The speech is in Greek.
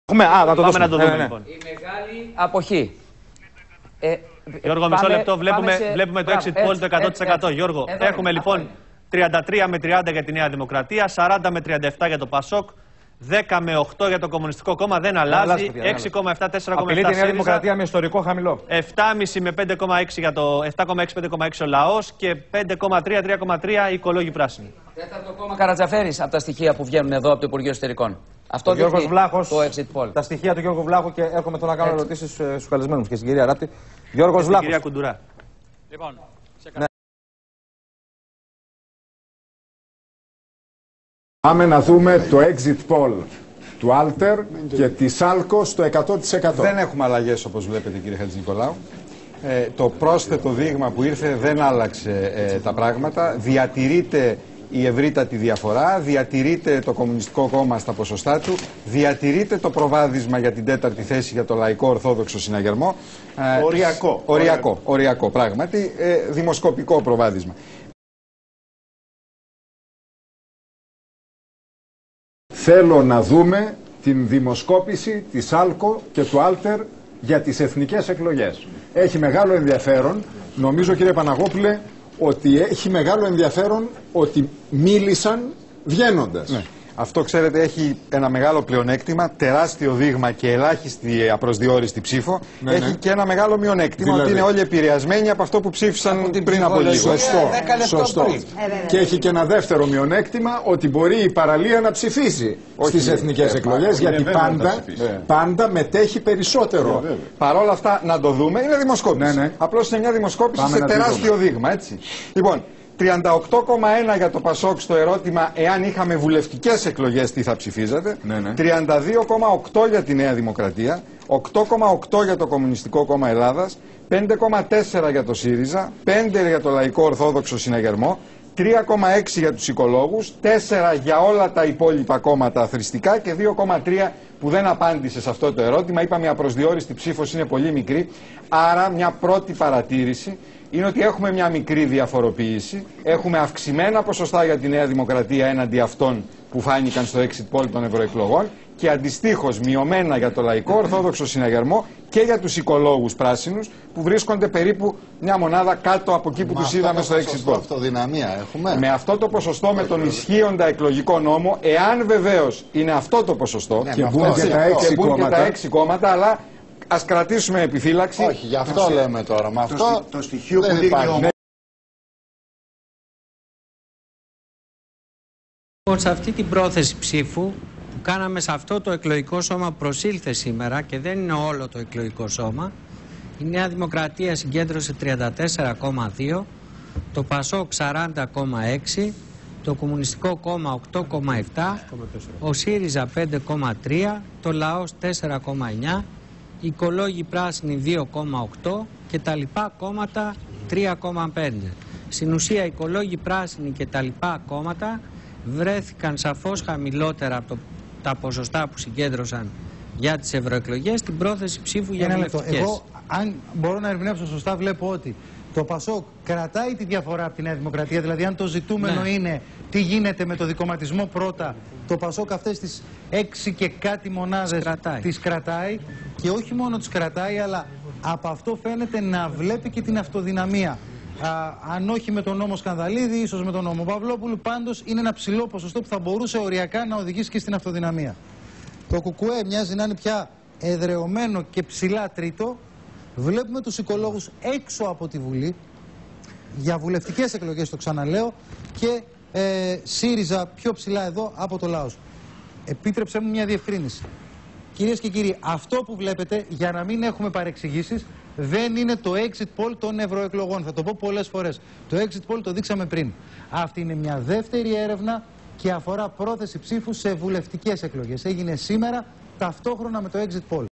Να το δούμε. Λοιπόν. Η μεγάλη αποχή. Γιώργο, μισό λεπτό. Βλέπουμε το exit poll το 100%. Γιώργο, έχουμε λοιπόν 33 με 30 για τη Νέα Δημοκρατία, 40 με 37 για το ΠΑΣΟΚ, 10 με 8 για το Κομμουνιστικό Κόμμα, δεν αλλάζει. 6,7, 4,7 απειλεί τη Νέα Δημοκρατία με ιστορικό χαμηλό. 7,5 με 5,6 για το 7,6-5,6 ο λαός και 5,3-3,3 οι οικολόγοι πράσινοι. Τέταρτο κόμμα Καρατζαφέρης από τα στοιχεία που βγαίνουν εδώ από το Υπουργείο Εσωτερικών. Αυτό δείχνει το exit poll. Τα στοιχεία του Γιώργου Βλάχου και έρχομαι τώρα να κάνω ερωτήσεις στους καλεσμένους και στην κυρία Ράπτη. Γιώργος Βλάχος. Κυρία Κουντουρά. Λοιπόν, Πάμε να δούμε το exit poll του Alter και της Άλκο στο 100%. Δεν έχουμε αλλαγές όπως βλέπετε κύριε Χατζηνικολάου. Το πρόσθετο δείγμα που ήρθε δεν άλλαξε τα πράγματα. Διατηρείται η ευρύτατη διαφορά, διατηρείται το Κομμουνιστικό Κόμμα στα ποσοστά του, διατηρείται το προβάδισμα για την τέταρτη θέση για το Λαϊκό Ορθόδοξο Συναγερμό. Οριακό πράγματι, δημοσκοπικό προβάδισμα. Θέλω να δούμε την δημοσκόπηση της Άλκο και του Alter για τις εθνικές εκλογές. Έχει μεγάλο ενδιαφέρον, νομίζω κύριε Παναγόπουλε, ότι έχει μεγάλο ενδιαφέρον ότι μίλησαν βγαίνοντας. Ναι. Αυτό ξέρετε έχει ένα μεγάλο πλεονέκτημα, τεράστιο δείγμα και ελάχιστη απροσδιόριστη ψήφο. Έχει και ένα μεγάλο μειονέκτημα, ότι είναι όλοι επηρεασμένοι από αυτό που ψήφισαν πριν από λίγο. Σωστό. Και έχει και ένα δεύτερο μειονέκτημα, ότι μπορεί η παραλία να ψηφίσει στις εθνικές εκλογές, γιατί πάντα μετέχει περισσότερο. Παρ' όλα αυτά να το δούμε, είναι δημοσκόπηση. Απλώς είναι μια δημοσκόπηση σε τεράστιο δείγμα. Έτσι. Λοιπόν, 38,1 για το ΠΑΣΟΚ στο ερώτημα εάν είχαμε βουλευτικές εκλογές τι θα ψηφίζατε, 32,8 για τη Νέα Δημοκρατία, 8,8 για το Κομμουνιστικό Κόμμα Ελλάδας, 5,4 για το ΣΥΡΙΖΑ, 5 για το Λαϊκό Ορθόδοξο Συναγερμό, 3,6 για τους οικολόγους, 4 για όλα τα υπόλοιπα κόμματα αθρηστικά και 2,3 που δεν απάντησε σε αυτό το ερώτημα. Είπαμε η απροσδιόριστη ψήφος είναι πολύ μικρή, άρα μια πρώτη παρατήρηση είναι ότι έχουμε μια μικρή διαφοροποίηση, έχουμε αυξημένα ποσοστά για τη Νέα Δημοκρατία έναντι αυτών που φάνηκαν στο exit poll των ευρωεκλογών και αντιστοίχως μειωμένα για το Λαϊκό Ορθόδοξο Συναγερμό και για τους οικολόγους πράσινους που βρίσκονται περίπου μια μονάδα κάτω από εκεί που τους είδαμε στο exit poll. Αυτοδυναμία έχουμε. Με αυτό το ποσοστό, με τον ισχύοντα εκλογικό νόμο, εάν βεβαίως είναι αυτό το ποσοστό και μπουν και τα 6 κόμματα, αλλά ας κρατήσουμε επιφύλαξη. Όχι, γι' αυτό λέμε τώρα. Με αυτό το στοιχείο που δείχνει σε αυτή την πρόθεση ψήφου που κάναμε σε αυτό το εκλογικό σώμα που προσήλθε σήμερα και δεν είναι όλο το εκλογικό σώμα, η Νέα Δημοκρατία συγκέντρωσε 34,2, το ΠΑΣΟΚ 40,6, το Κομμουνιστικό Κόμμα 8,7, ο ΣΥΡΙΖΑ 5,3, το Λαός 4,9, οι οικολόγοι πράσινοι 2,8 και τα λοιπά κόμματα 3,5. Στην ουσία οι οικολόγοι πράσινοι και τα λοιπά κόμματα βρέθηκαν σαφώς χαμηλότερα από τα ποσοστά που συγκέντρωσαν για τις ευρωεκλογές στην πρόθεση ψήφου για βουλευτικές. Εγώ, αν μπορώ να ερμηνεύσω σωστά, βλέπω ότι το ΠΑΣΟΚ κρατάει τη διαφορά από τη Νέα Δημοκρατία. Δηλαδή, αν το ζητούμενο είναι τι γίνεται με το δικομματισμό πρώτα, το ΠΑΣΟΚ αυτές τις 6 και κάτι μονάδες τις κρατάει. Και όχι μόνο τις κρατάει, αλλά από αυτό φαίνεται να βλέπει και την αυτοδυναμία. Αν όχι με τον νόμο Σκανδαλίδη, ίσως με τον νόμο Παυλόπουλου, πάντως είναι ένα ψηλό ποσοστό που θα μπορούσε οριακά να οδηγήσει και στην αυτοδυναμία. Το ΚΚΕ μοιάζει να είναι πια εδρεωμένο και ψηλά τρίτο. Βλέπουμε τους οικολόγους έξω από τη Βουλή για βουλευτικές εκλογές, το ξαναλέω, και ΣΥΡΙΖΑ πιο ψηλά εδώ από το Λαός. Επίτρεψέ μου μια διευκρίνηση. Κυρίες και κύριοι, αυτό που βλέπετε, για να μην έχουμε παρεξηγήσεις, δεν είναι το exit poll των ευρωεκλογών. Θα το πω πολλές φορές. Το exit poll το δείξαμε πριν. Αυτή είναι μια δεύτερη έρευνα και αφορά πρόθεση ψήφου σε βουλευτικές εκλογές. Έγινε σήμερα ταυτόχρονα με το exit poll.